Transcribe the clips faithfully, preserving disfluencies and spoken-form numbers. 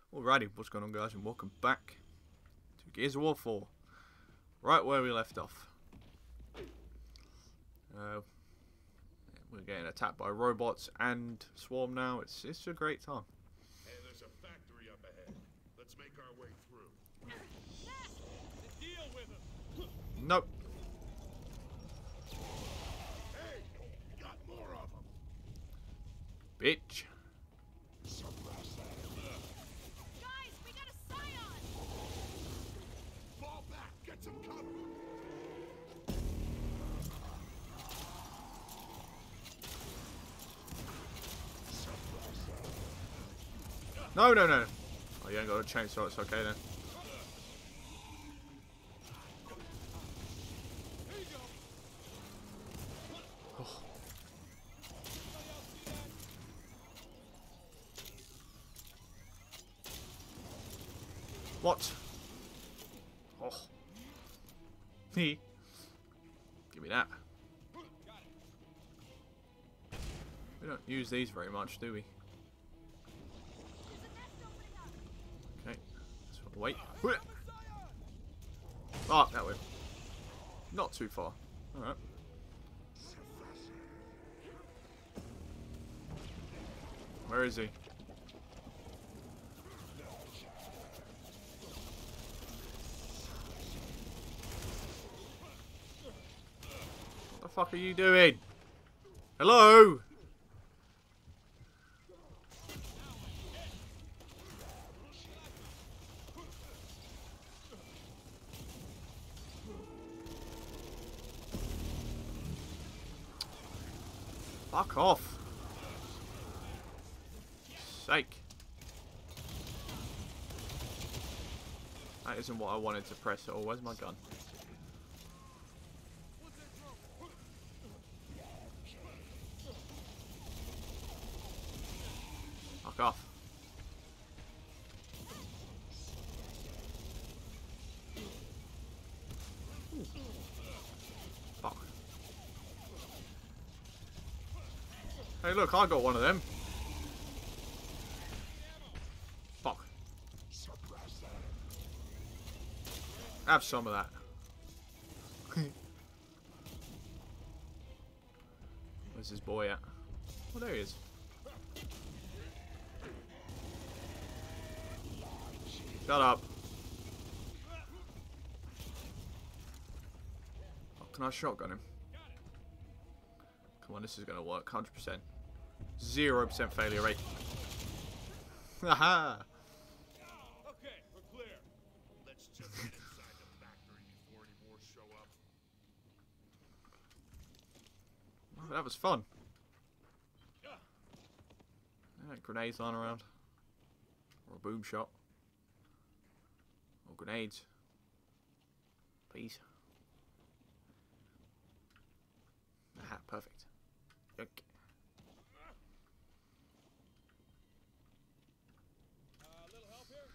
Alrighty, what's going on, guys, and welcome back to Gears of War four. Right where we left off. Uh, we're getting attacked by robots and Swarm now. It's it's a great time. Hey, there's a factory up ahead. Let's make our way through. Deal with him. Nope. Hey, got more of them. Bitch. Guys, we got a Scion. Fall back, get some cover. No, no, no. Oh, you ain't got a chainsaw. It's okay then. Here you go. Oh. What? Oh. He. Give me that. We don't use these very much, do we? Okay. Let's wait. Oh, that way. Not too far. Alright. Where is he? What the fuck are you doing? Hello? Fuck off. Sake. That isn't what I wanted to press at all. Where's my gun? Fuck off. Fuck. Hey, look, I got one of them. Fuck. Have some of that. Where's this boy at? Oh, there he is. Shut up. Oh, can I shotgun him? Come on, this is going to work. one hundred percent. zero percent failure rate. Haha. Okay, we're clear. Let's just get inside the factory before any more show up. Well, that was fun. Yeah, grenades lying around. Or a boom shot. Or grenades. Please. Aha, perfect. Okay. Uh, a little help here?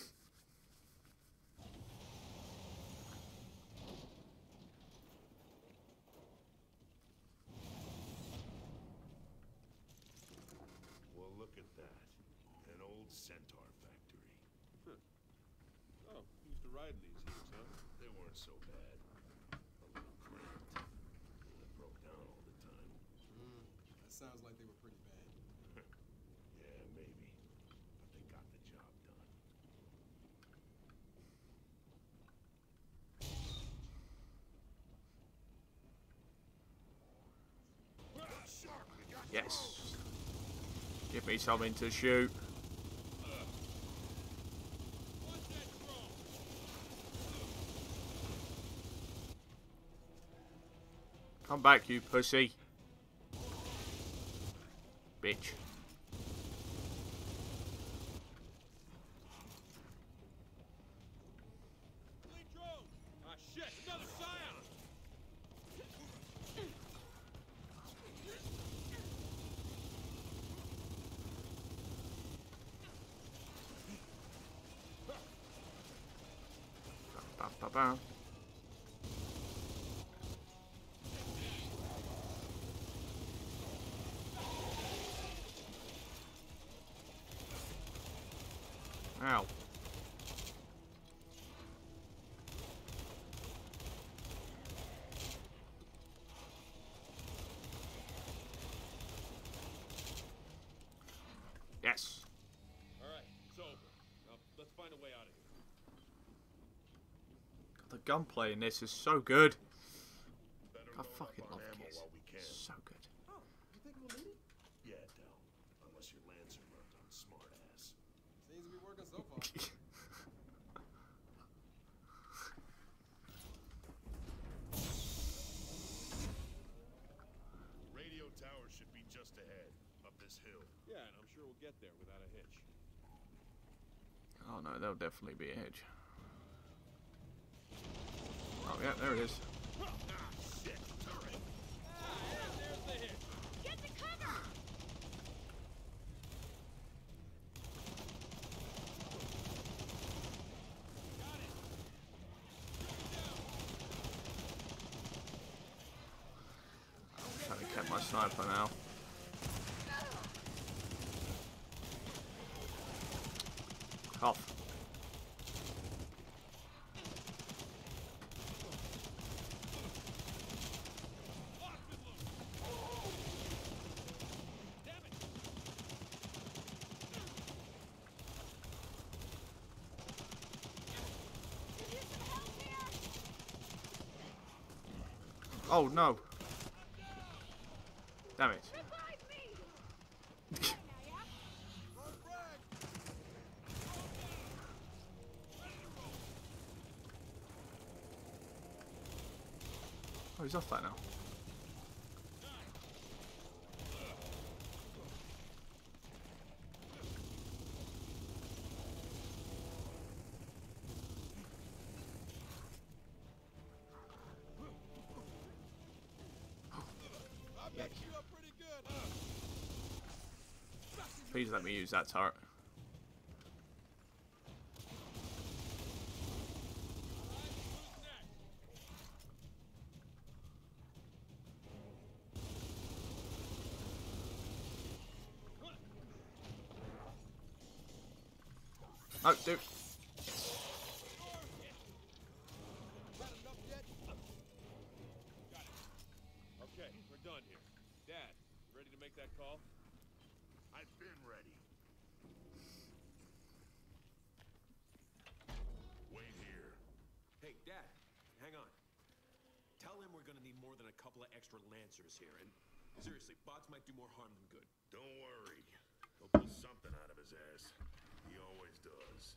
Well, look at that. An old Centaur factory. Oh, used to ride these things, huh? They weren't so bad. A little cramped. They broke down all the time. That sounds like they were pretty bad. Yeah, maybe. But they got the job done. Shark, we got Yes. Give me something to shoot. Come back, you pussy. Bitch. Fleet drone. Ah, shit, another Scion. Ba, ba, ba. Ow. Yes. All right, it's over. Now let's find a way out of here. The gunplay in this is so good. Better I load fucking up on love ammo Gears. while we can. So good. Oh, you think we'll need it? Yeah, Del. Unless your Lancer runs on smartass. Seems to be working so far. Radio tower should be just ahead, up this hill. Yeah, and I'm sure we'll get there without a hitch. Oh no, there'll definitely be a hedge. Oh yeah, there it is. Ah, shit! Turret! Ah, yeah, there's the hitch. Get to cover! Got it. I'm trying to keep my sniper now. Off. Damn it. Could use some help here! Oh no. Damn it. Revive me! Now, yeah? Oh, he's off that now. I bet you up pretty good, huh? Please let me use that turret. Who's next? Oh, dude. Got enough yet? Got it. Okay, we're done here. Dad, you ready to make that call? I've been ready. Wait here. Hey, Dad, hang on. Tell him we're gonna need more than a couple of extra Lancers here, and seriously, bots might do more harm than good. Don't worry. He'll pull something out of his ass. He always does.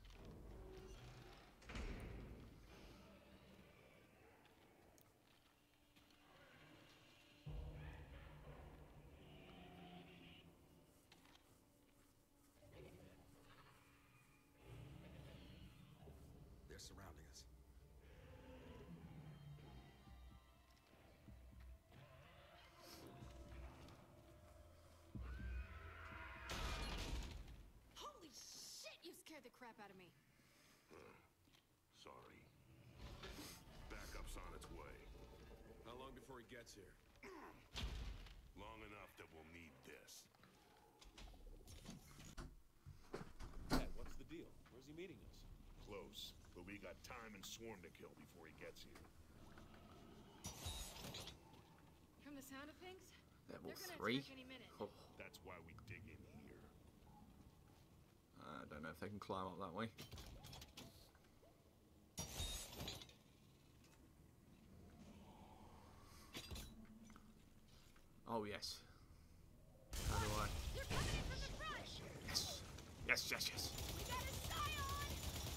They're surrounding us. Holy shit, you scared the crap out of me. Sorry. Backup's on its way. How long before he gets here? Long enough that we'll need this. Dad, what's the deal? Where's he meeting us? Close, but we got time and Swarm to kill before he gets here. From the sound of things, Level they're gonna three. attack any minute. Oh, That's why we dig in here. I don't know if they can climb up that way. Oh yes. How do I? They're coming in from the front! Yes. Yes, yes, yes. We got a Scion!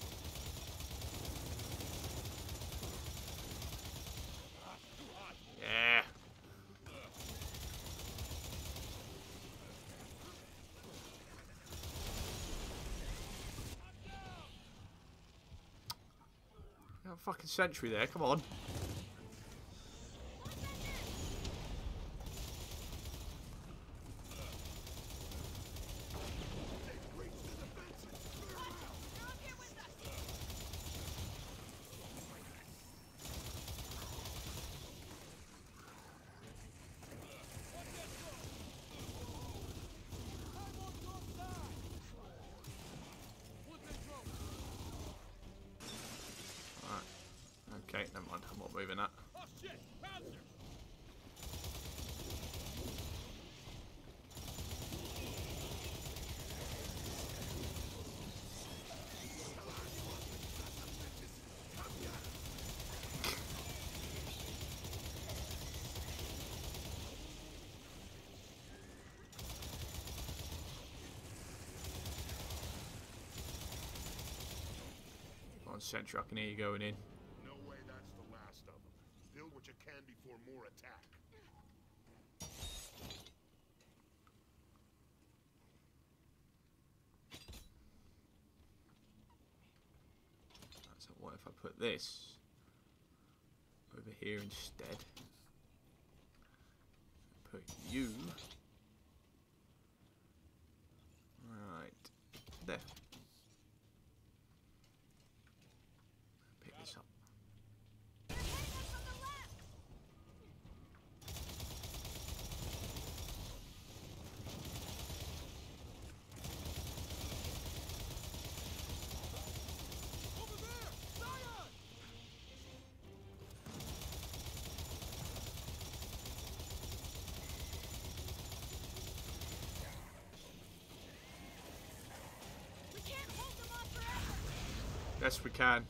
Yeah. Got a fucking sentry there, come on. They're up here with us! Full control. on, sentry. I can hear you going in. No way that's the last of them. Build what you can before more attack. So what if I put this over here instead? Put you right there. Pick this up. They're hitting us from the left! Over there! Zion! We can't hold them off forever! Yes, we can.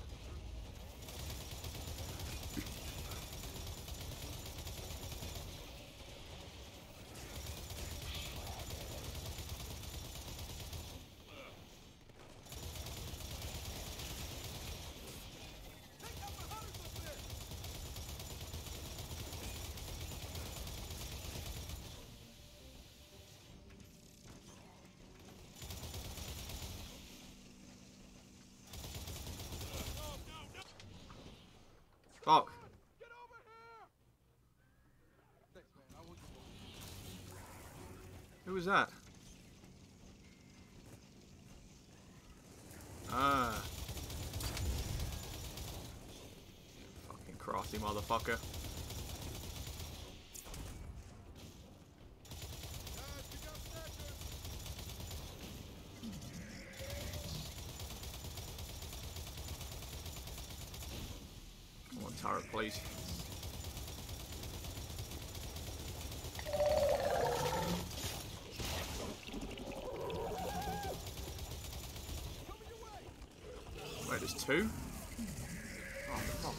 Take out the hunters up there! Fuck. Get over here! Thanks, man. I want you. Who was that? Ah. Fucking crafty motherfucker. Guys, we got snatchers! Come on, turret, please. Coming your way! Wait, there's two? Oh, fuck.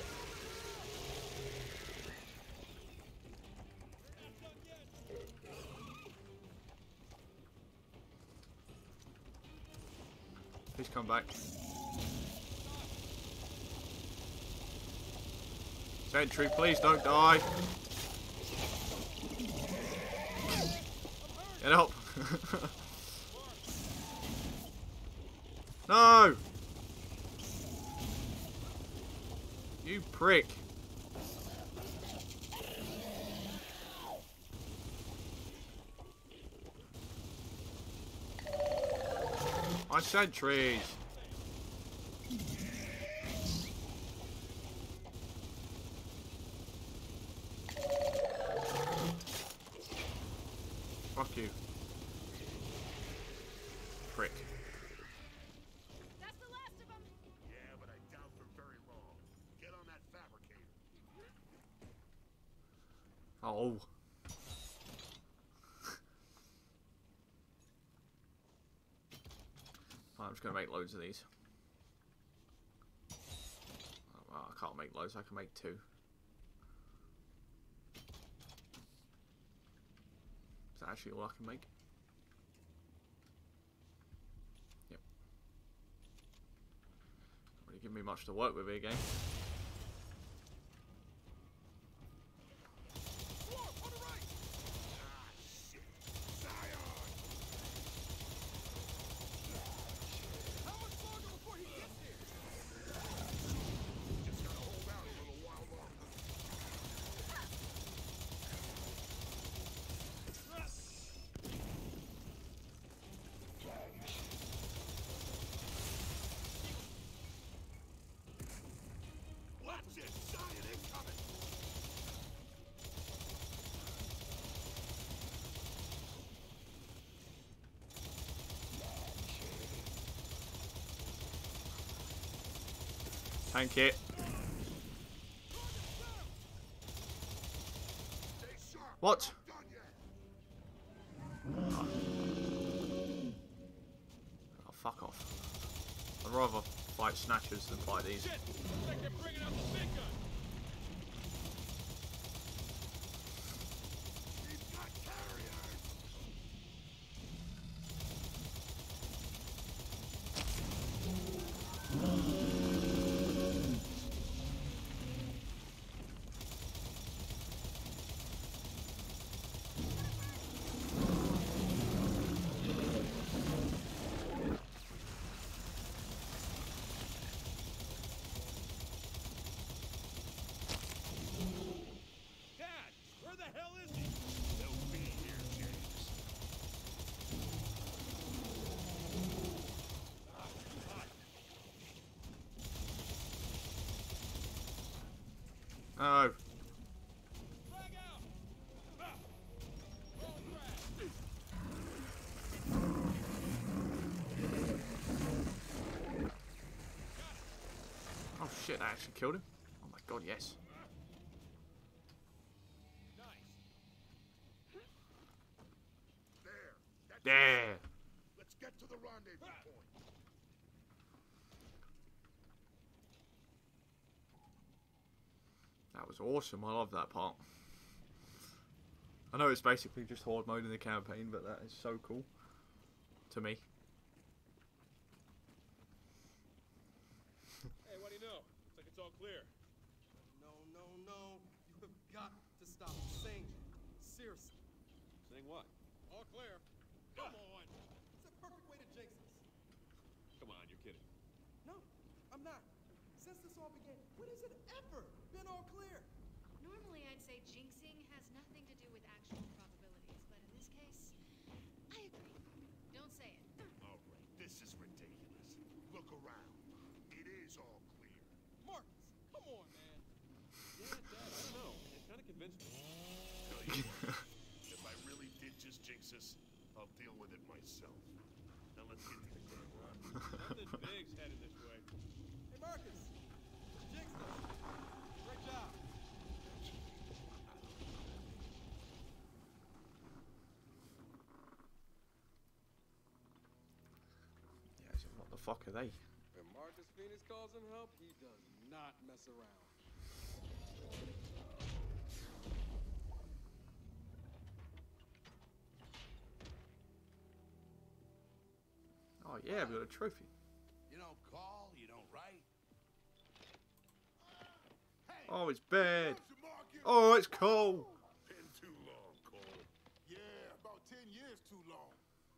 Please come back. Sentry, please don't die. Get up. No! You prick. My sentries. Fuck you. Prick. That's the last of them! Yeah, but I doubt for very long. Get on that fabricator. Oh. I'm just gonna make loads of these. Oh, well, I can't make loads, I can make two. Is that actually all I can make? Yep. Not really giving me much to work with here, game. Dwarf, on the right! Ah, shit. Zion! How much longer before he gets here? Just gotta hold out a little while longer. Watch it! Zion incoming! Tank it. Stay sharp! What? Done yet! Oh, fuck off. I'd rather fight snatchers than fight these. Shit! Looks like they're bringing out the big gun! He's got carriers! Oh. Frag out! Ah! Roll frag! Oh shit, I actually killed him. Oh my god, yes. Nice. There. That's There. it. Let's get to the rendezvous point. That was awesome. I love that part. I know it's basically just horde mode in the campaign, but that is so cool to me. Hey, what do you know? Looks like it's all clear. No, no, no. You have got to stop saying that. Seriously. Saying what? All clear. Come on! It's a perfect way to jinx us. Come on, you're kidding. No, I'm not. Since this all began, when has it ever been all clear? Normally, I'd say jinxing has nothing to do with actual probabilities, but in this case, I agree. Don't say it. All right, this is ridiculous. Look around. It is all clear. Marcus, come on, man. Yeah, Dad, I don't know. It kind of convinced me. Tell you what, if I really did just jinx us, I'll deal with it myself. Now let's get to the game. Something big's headed this way. Hey, Marcus. Jinx us. Great job. Yeah, so what the fuck are they? When Marcus Phoenix calls him help, he does not mess around. Oh yeah, we got a trophy. You don't call, you don't write. Hey, Oh, it's bad. how's your market? Oh, it's cold. Been too long, Cole. Yeah, about ten years too long.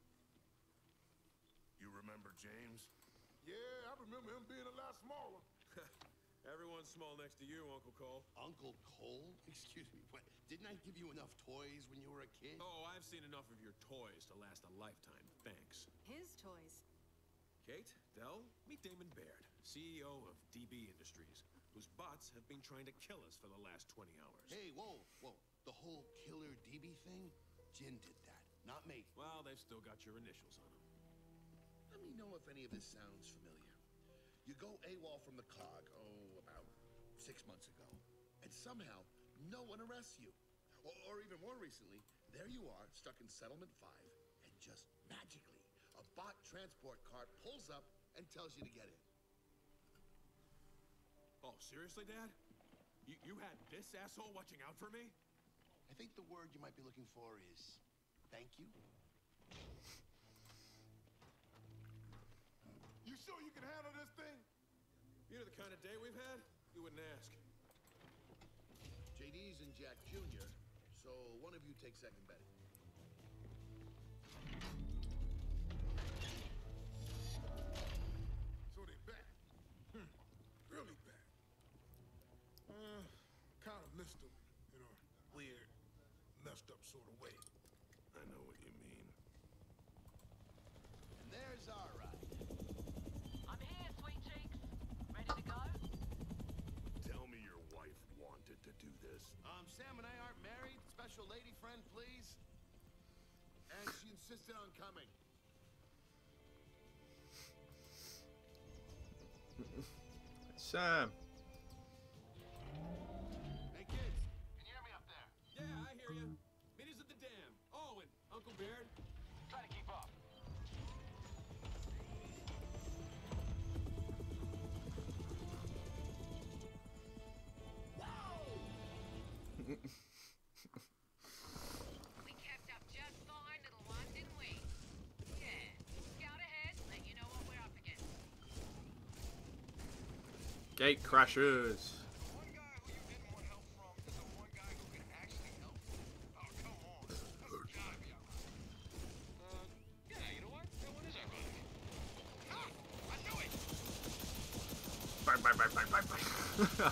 You remember James? Yeah, I remember him being a lot smaller. Everyone's small next to you, Uncle Cole. Uncle Cole? Excuse me, what? Didn't I give you enough toys when you were a kid? Oh, I've seen enough of your toys to last a lifetime. Thanks. His toys. Kate, Dell, meet Damon Baird, C E O of D B Industries, whose bots have been trying to kill us for the last twenty hours. Hey, whoa, whoa. The whole killer D B thing? Jin did that, not me. Well, they've still got your initials on them. Let me know if any of this sounds familiar. You go AWOL from the C O G, oh, about six months ago, and somehow no one arrests you. Or, or even more recently, there you are, stuck in Settlement five, and just magically, a bot transport cart pulls up and tells you to get in. Oh, seriously, Dad? You, you had this asshole watching out for me? I think the word you might be looking for is thank you. You sure you can handle this thing? You know the kind of day we've had? You wouldn't ask. J D's and Jack Junior, so one of you take second betting. So they back. Hmm. Really back. Uh, kind of missed them in a weird, messed up sort of way. I know what you mean. And there's our ride. I'm here, sweet cheeks. Ready to go? Tell me your wife wanted to do this. Um, Sam and I aren't married. Special lady friend, please. And she insisted on coming. Sam. Hey, kids. Can you hear me up there? Yeah, I hear you. Meet us at the dam. Oh, and Uncle Baird. Try to keep up. We kept up just fine, little one, didn't we? Yeah. Scout ahead, let you know what we're up against. Gate crashers. One guy who you didn't want help from is the one guy who can actually help. Oh, come on. That's gotta be all right. Uh, yeah, you know what? That one is ironic. Ah, I knew it! Bang, bang, bang, bang, bang, bang.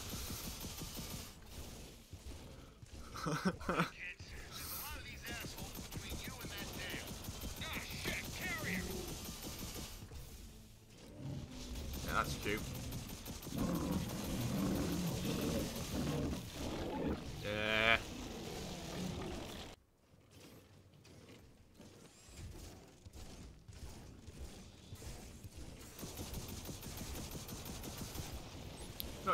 Kids, there's a lot of these assholes between you and that dam. Ah, shit! Carrier! Yeah, that's cute.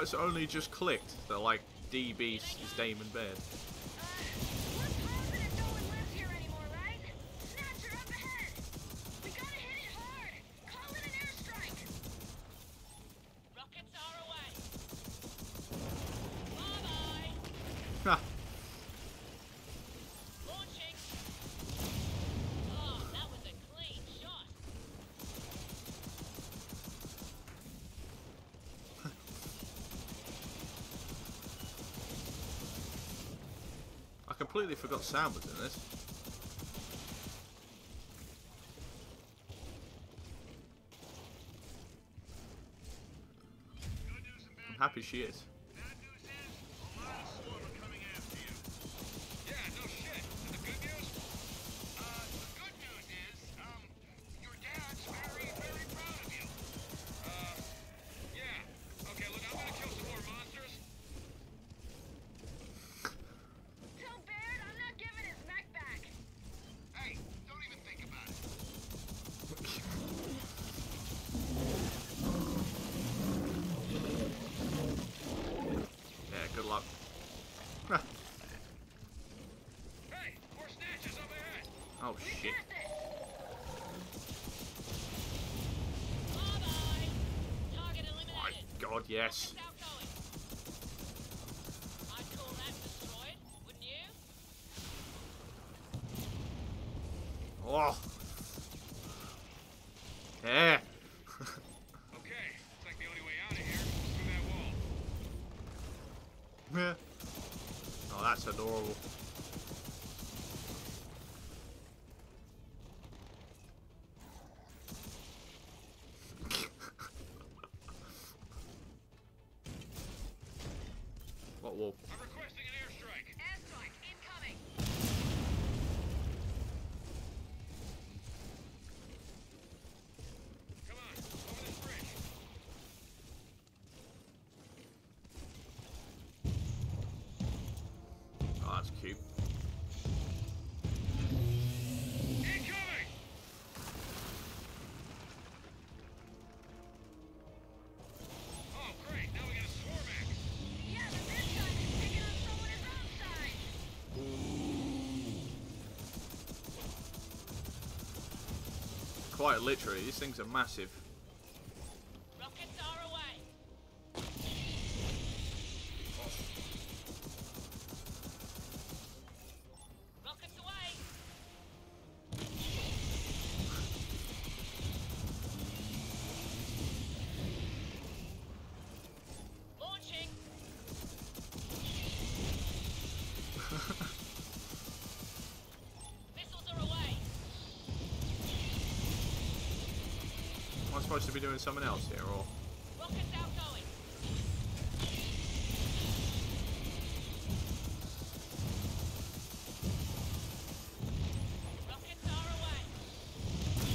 it's only just clicked that like D Beast is Damon Baird. We're confident no one lives here anymore, right? Snatcher up ahead! We gotta hit it hard! Call it an airstrike! Rockets are away! Bye-bye! Ha! Launching! Oh, that was a clean shot! I completely forgot Sam was in this. I'm happy she is. Yeah, no shit. And the good news? Uh, the good news is, um, your dad's very, very proud of you. Uh, yeah. Okay, look, I'm gonna kill some more monsters. Tell Baird I'm not giving his mech back! Hey, don't even think about it. Yeah, good luck. Hey, more snatches up ahead. Oh We shit. got this! Bye-bye! Target My eliminated! god, yes. Rockets outgoing! I'd call that destroyed, wouldn't you? Oh. Yeah. Okay, looks like the only way out of here is through that wall. Yeah. Oh, that's adorable. What wall? I'm requesting an airstrike. Airstrike incoming! Come on, over this bridge. Oh, that's cute. Incoming! Oh, great. Now we got a Swarmax. Yeah, but this time it's picking on someone his own size! Quite literally, these things are massive. Rockets are away! Rockets away! Launching! Missiles are away! Am I supposed to be doing something else here, or? Rockets outgoing! Rockets are away!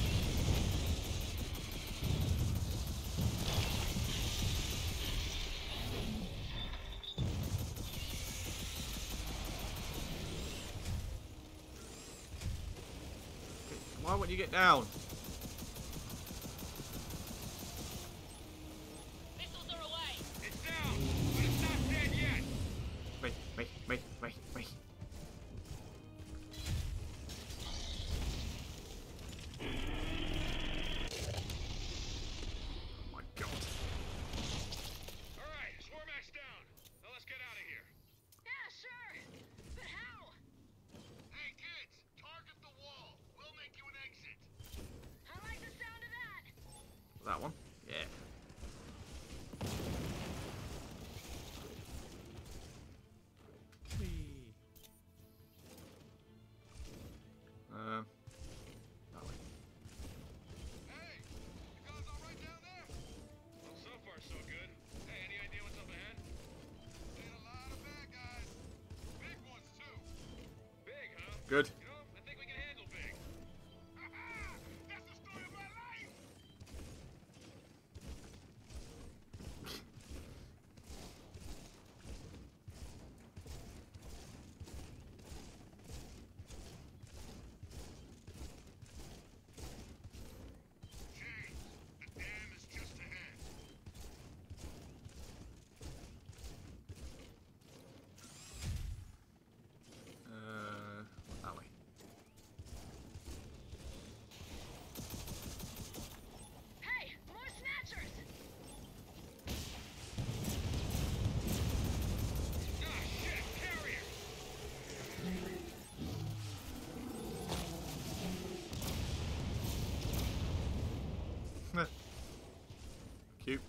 Why won't you get down? Missiles are away! It's down, but it's not dead yet. Me, me, me, me, me. Oh my god. All right, Swarmax down. Now let's get out of here. Yeah, sure! But how? Hey, kids, target the wall. We'll make you an exit. I like the sound of that! That one? Yeah. Um. That way. Hey, you guys all right down there? Well, so far so good. Hey, any idea what's up ahead? Seen a lot of bad guys. Big ones too. Big, huh? Good. You know, I think we can handle big. That's the story of my life. James, the dam is just ahead. you.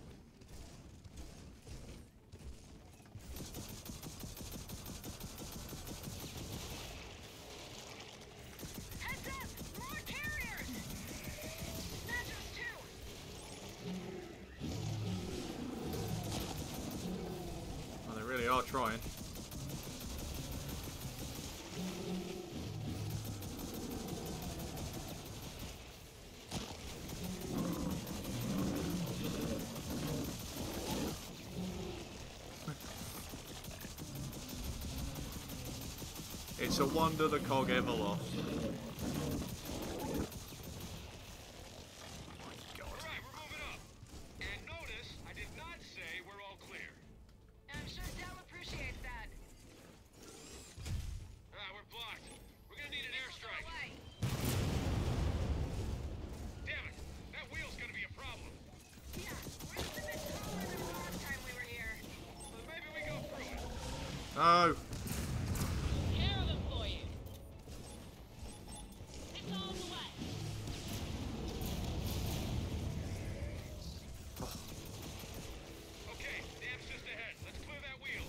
Heads up! More carriers! Snatchers too! Oh, they really are trying. It's a wonder the cog ever lost. Alright, we're moving up. And notice, I did not say we're all clear. I'm sure Dell appreciates that. Ah, we're blocked. We're gonna need an airstrike. Away. Damn it! That wheel's gonna be a problem. Yeah, we're just a bit taller than the last time we were here. But maybe we go through it. No! Care of it for you. It's all the way. Okay, dam's just ahead. Let's clear that wheel.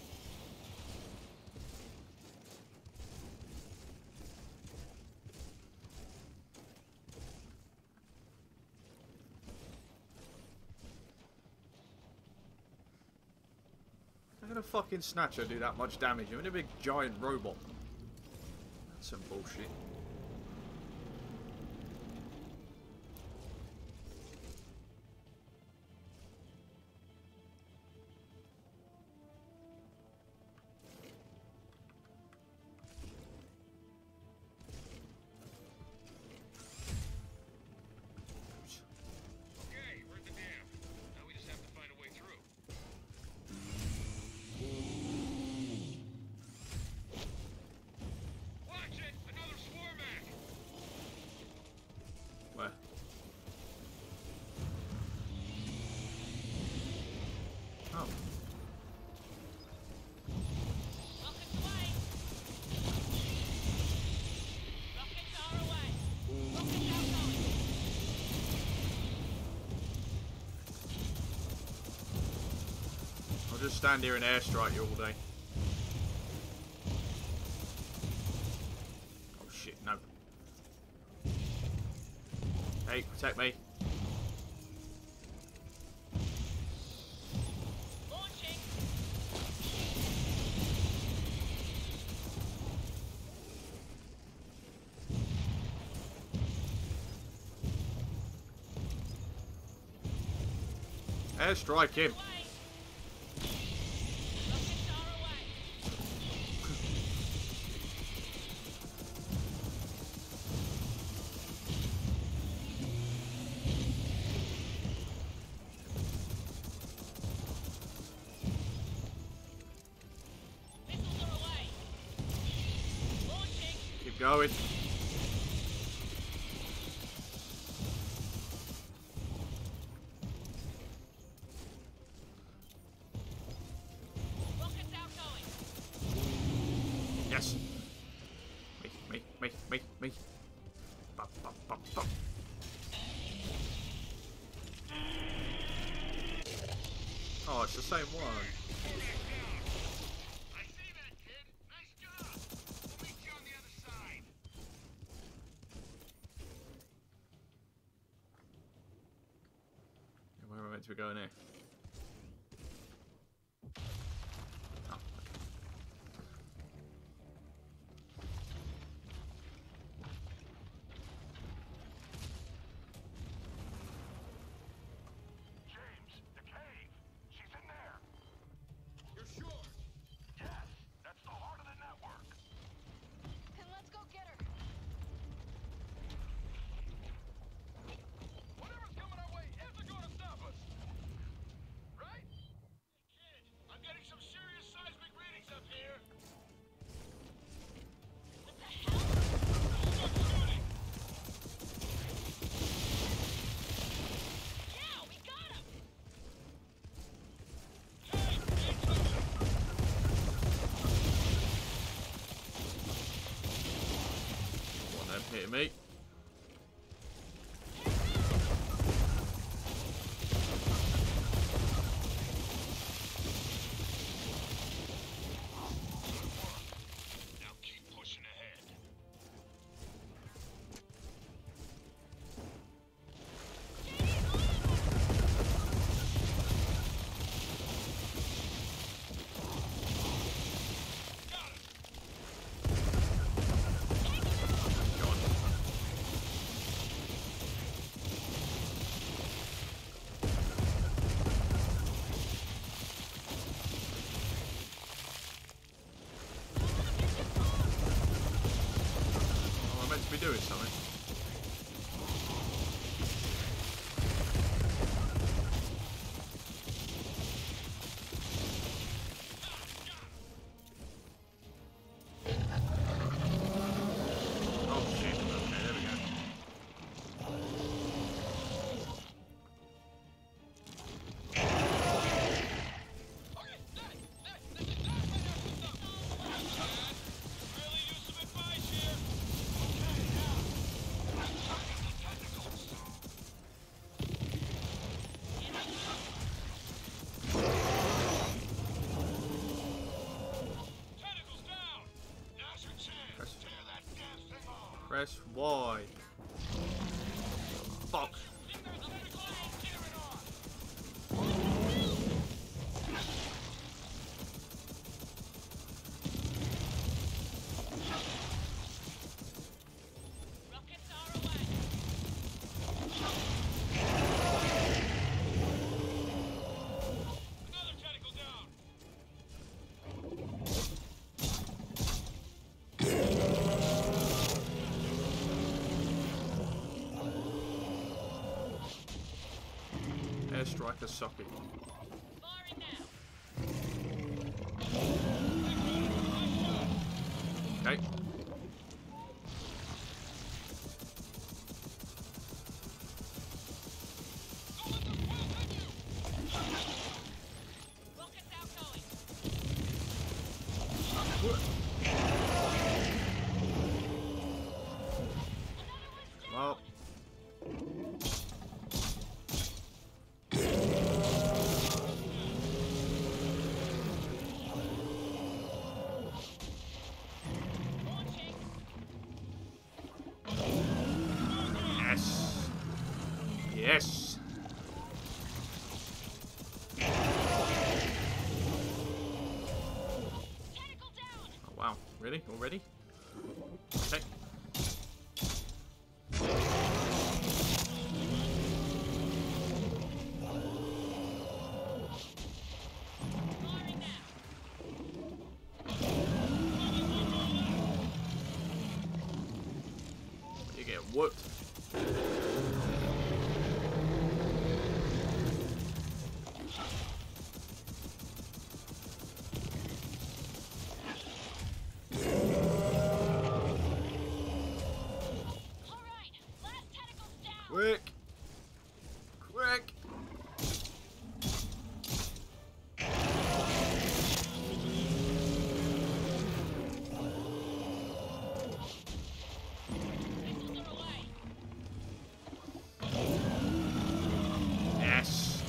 How can a fucking snatcher do that much damage? I'm in a big giant robot. That's some bullshit. Okay, we're at the dam. Now we just have to find a way through. Watch it! Another Swarmac! Where? Oh. Rockets away. Rockets are away. Rockets outgoing. I'll just stand here and airstrike you all day. Oh shit, no. Hey, protect me. Launching. Airstrike him. Away. Rockets are away. Missiles are away. Launching. Keep going. Rockets outgoing. Yes. Me, me, me, me, me. Bop, bop, bop, bop. Oh, it's the same one. I see that, kid. Nice job. We'll meet you on the other side. Where am I meant to be going here? Oh, okay. James, the cave. She's in there. You're sure? Yes, that's the heart of the network. Then let's go get her. Whatever's coming our way isn't going to stop us. Right? Kid, I'm getting some serious seismic readings up here. What the hell? Stop shooting. Yeah, we got him. Hey, it's a- One of them hitting me. or something. Oh shit, okay, there we go. Press Y. Fuck. Airstrike a socket. Okay. Well. Yes. Yes. Oh, wow. Really? Already? Okay. You get whooped. Quick! Quick! Yes!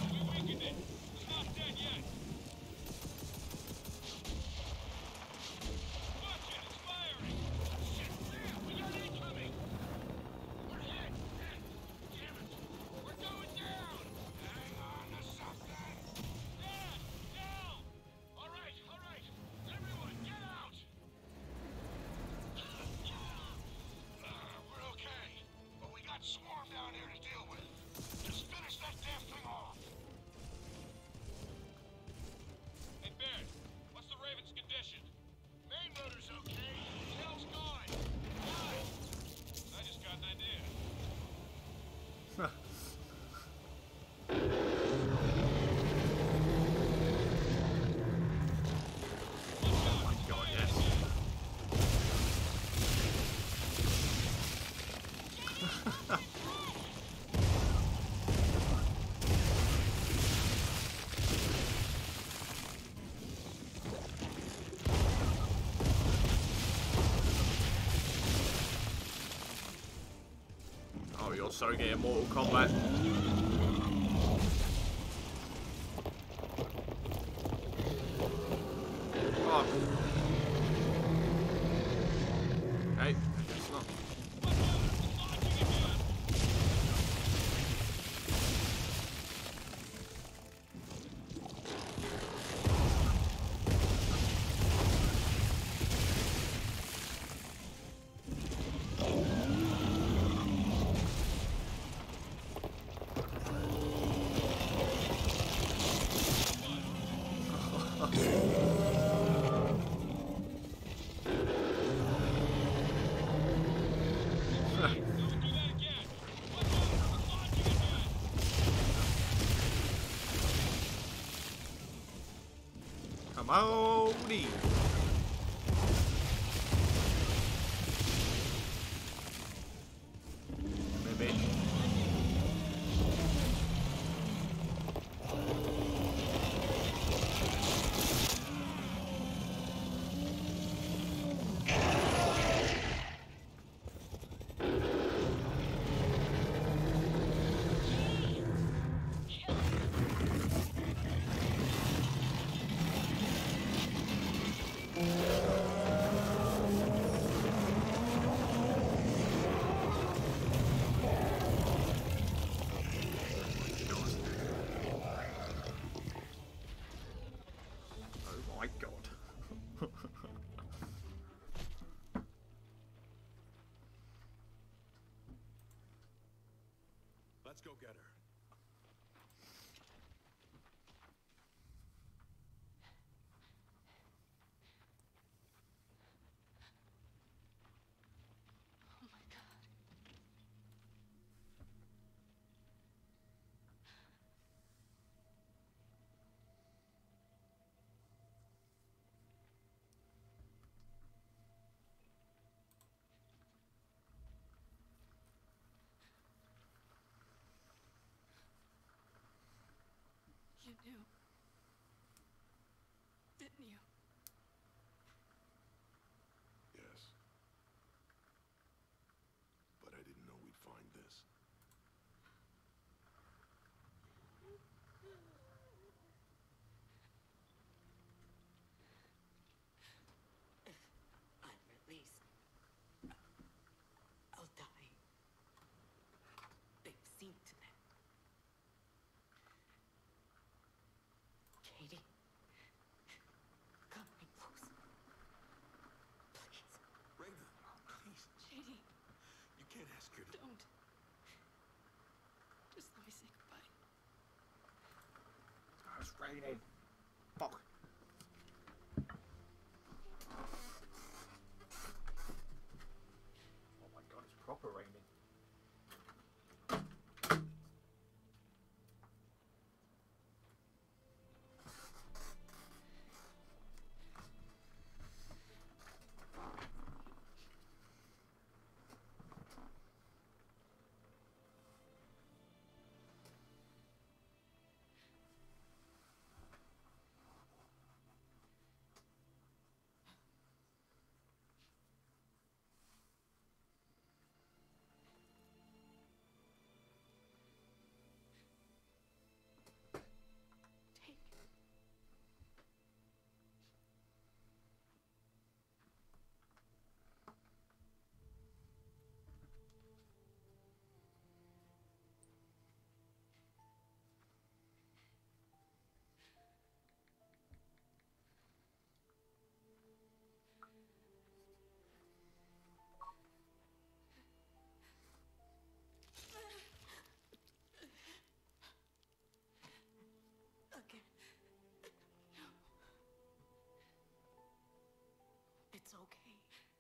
Swarm down here to deal with. Just finish that damn thing off. Hey, Baird, what's the Raven's condition? Main motor's okay. Tail's gone. Why? I just got an idea. Oh my god, yes. Oh, you're so getting Mortal Kombat. Oh. Okay, it's not. Amoni. Maybe. Oh my god. Let's go get her. Oh my god. You knew. Didn't you? Yes. But I didn't know we'd find this. If I'm released, I'll die. They've seen to that. Katie, come in close. Please. Raina, please. J D, You can't ask her to... don't. Just let me say goodbye. It's raining. Fuck. Oh my god, it's proper raining. Take. Again. No. It's okay.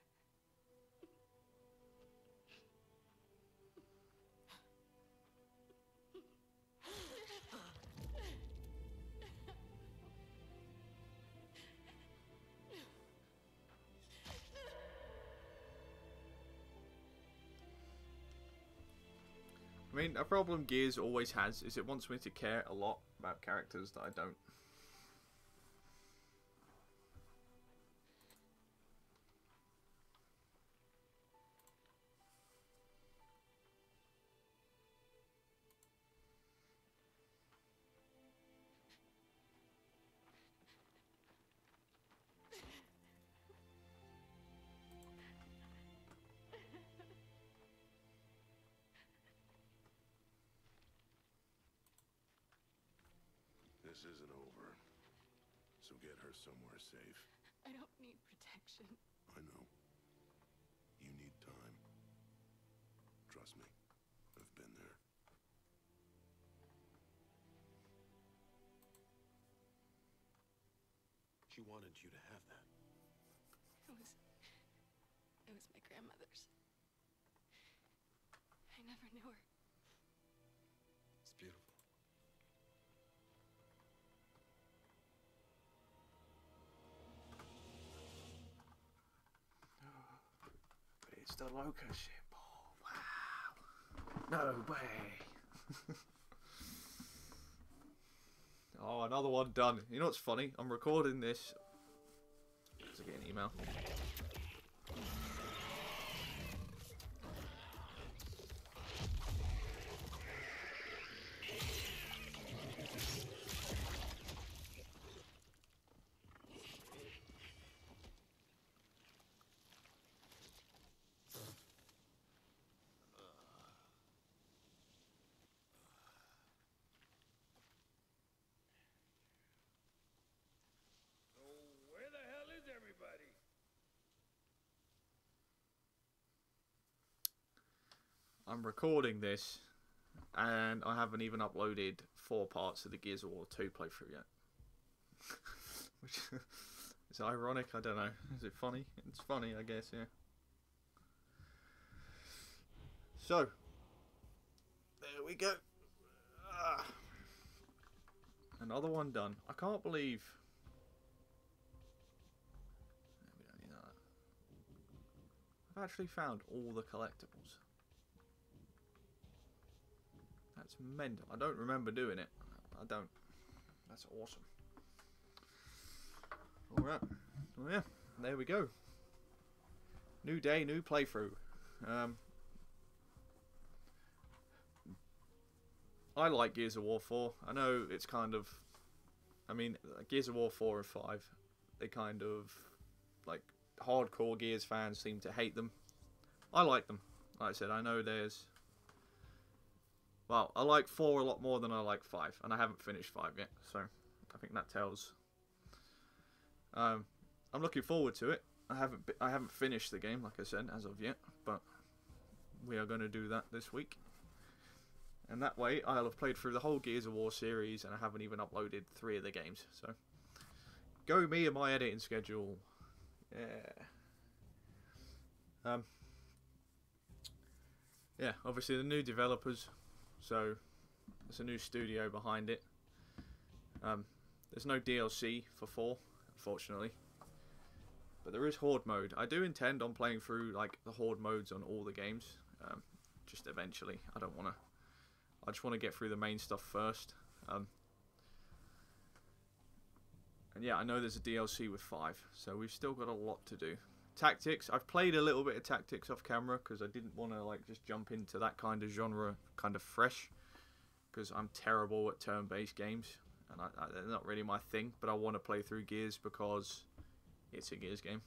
I mean, a problem Gears always has is it wants me to care a lot about characters that I don't. This isn't over. So get her somewhere safe. I don't need protection. I know. You need time. Trust me. I've been there. She wanted you to have that. It was... It was my grandmother's. I never knew her. It's beautiful. It's the locust ship. Oh, wow. No way. Oh, another one done. You know what's funny? I'm recording this. Let's get an email. Where the hell is everybody? I'm recording this, and I haven't even uploaded four parts of the Gears of War two playthrough yet. Which is ironic, I don't know. Is it funny? It's funny, I guess, yeah. So, there we go. Ah. Another one done. I can't believe... We don't need that. I've actually found all the collectibles. That's mental. I don't remember doing it. I don't. That's awesome. Alright. Well, yeah. There we go. New day, new playthrough. Um, I like Gears of War four. I know it's kind of... I mean, Gears of War four and five, they kind of... Like, hardcore Gears fans seem to hate them. I like them. Like I said, I know there's... Well, I like four a lot more than I like five, and I haven't finished five yet, so I think that tells. Um, I'm looking forward to it. I haven't I haven't finished the game, like I said, as of yet, but we are going to do that this week. And that way, I'll have played through the whole Gears of War series, and I haven't even uploaded three of the games. So, go me and my editing schedule. Yeah. Um. Yeah, obviously the new developers. So, there's a new studio behind it. Um, there's no D L C for four, unfortunately. But there is Horde mode. I do intend on playing through like the Horde modes on all the games. Um, just eventually. I don't want to... I just want to get through the main stuff first. Um, and yeah, I know there's a D L C with five. So we've still got a lot to do. Tactics. I've played a little bit of Tactics off camera because I didn't want to like just jump into that kind of genre kind of fresh, because I'm terrible at turn-based games and I, I, they're not really my thing. But I want to play through Gears because it's a Gears game.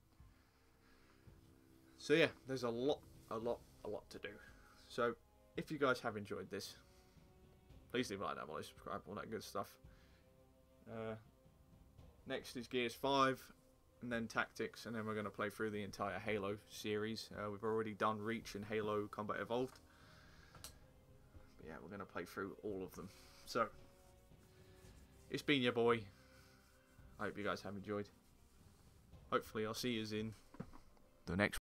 So yeah, there's a lot, a lot, a lot to do. So if you guys have enjoyed this, please leave a like, down below, subscribe, all that good stuff. Uh, next is Gears five. And then Tactics, and then we're going to play through the entire Halo series. Uh, we've already done Reach and Halo Combat Evolved. But yeah, we're going to play through all of them. So, it's been your boy. I hope you guys have enjoyed. Hopefully I'll see you in the next one.